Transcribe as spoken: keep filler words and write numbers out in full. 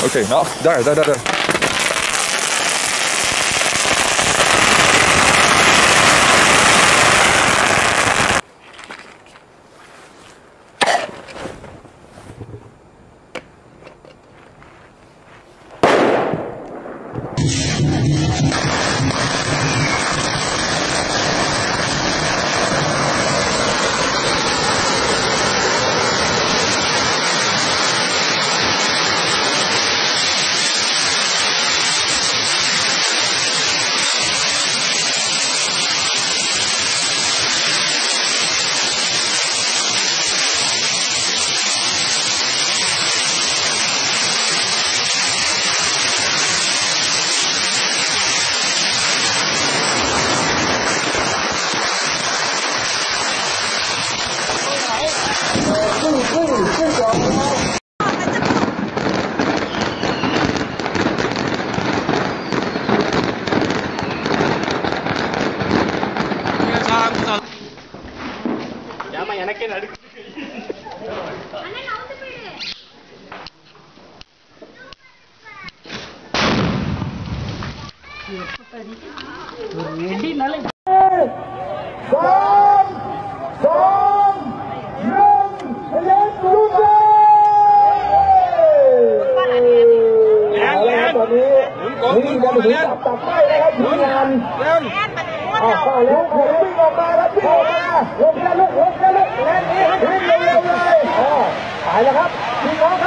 Oké, nou, daar, daar, daar, daar. எனக்கே நடுக்கு ตัดได้นะครับทีมงานออกมาแล้วผมวิ่งออกมาครับวิ่งออกมาลงแล้วลุกลงแล้วลุกแล้วนี่วิ่งเร็วๆเลยอ๋อไปแล้วครับพี่น้องครับ